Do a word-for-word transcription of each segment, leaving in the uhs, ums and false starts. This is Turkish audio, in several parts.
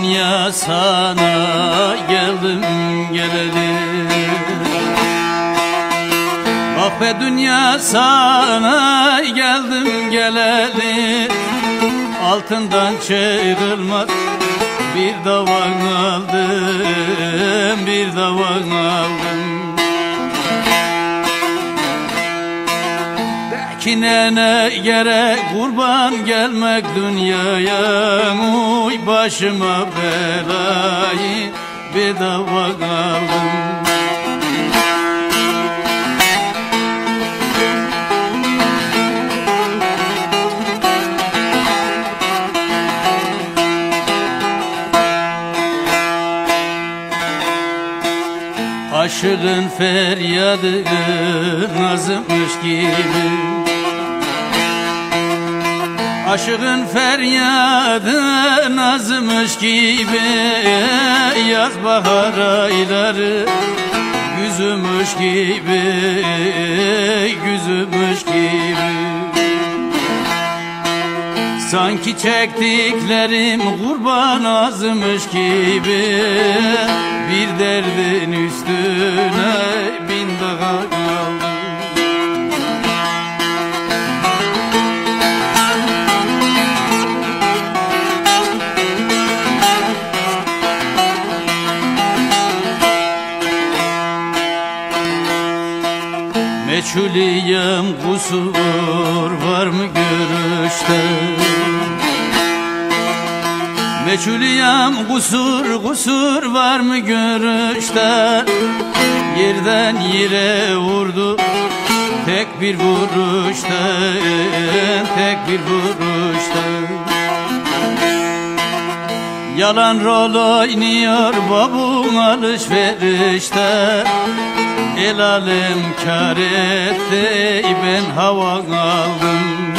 dünya sana geldim geleli. Ah be dünya sana geldim geleli. Altından çıkılmaz bir davan aldım, bir davan aldım. Kine ne gerek kurban gelmek dünyaya, uy başıma belayı bedava kaldım. Aşığın feryadı nazımış gibi, aşığın feryadı nazımış gibi, yaz bahar ayları güzümüş gibi, güzümüş gibi. Sanki çektiklerim kurban azmış gibi, bir derdin üstüne bin daha kaldım. Meçhuliyem kusur var mı görüşte? Meçhuliyem kusur kusur var mı görüşte? Yerden yere vurdu tek bir vuruşta, tek bir vuruşta. Yalan rol oynuyor babun alışverişte. El alem kâr etti, ben hava aldım.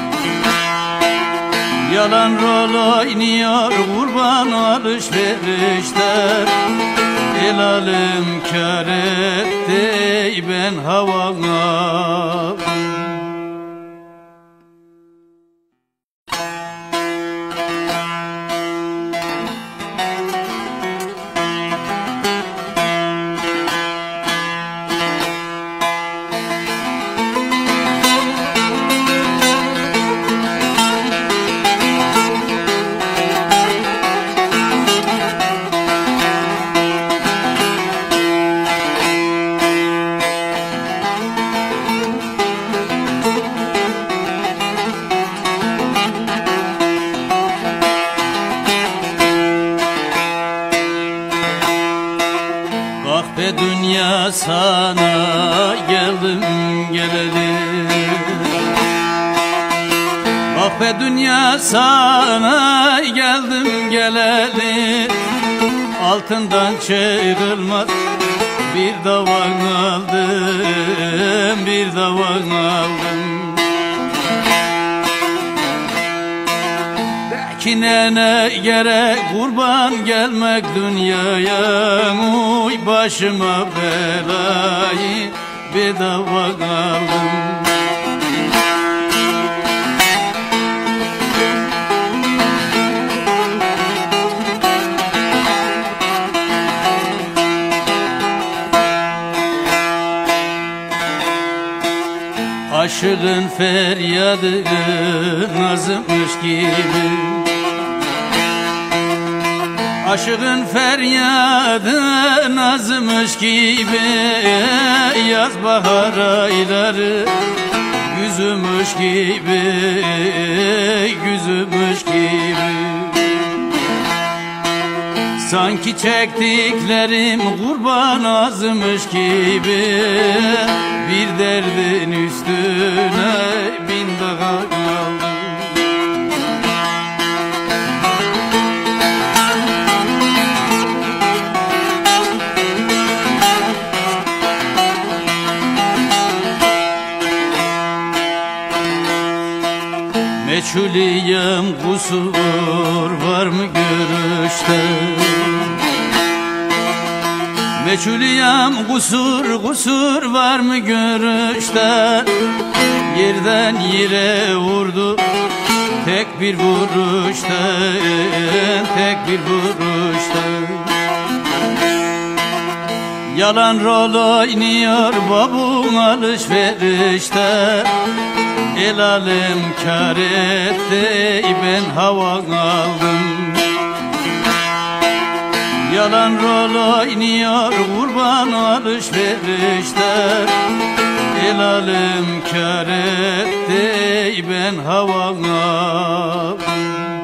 Yalan rol oynuyor kurban alışverişte. El alem kâr etti, ben hava aldım. Ah be dünya sana geldim geleli. Ah be dünya sana geldim geleli. Altından çıkılmaz bir davan aldım, bir davan aldım. Kine ne gerek kurban gelmek dünyaya, uy başıma belayı bedava kaldım. Aşığın feryadı nazımış gibi, aşığın feryadı nazımış gibi, yaz bahar ayları güzümüş gibi, güzümüş gibi. Sanki çektiklerim kurban azmış gibi, bir derdin üstüne bin daha kaldım. Meçhuliyem kusur var mı görüşte? Meçhuliyem kusur kusur var mı görüşte? Yerden yere vurdu tek bir vuruşta, tek bir vuruşta. Yalan rol oynuyor babun alışverişte, el alem kâr etti, ben hava aldım. Yalan rol oynuyor kurban alışverişte, el alem kâr etti, ben hava aldım.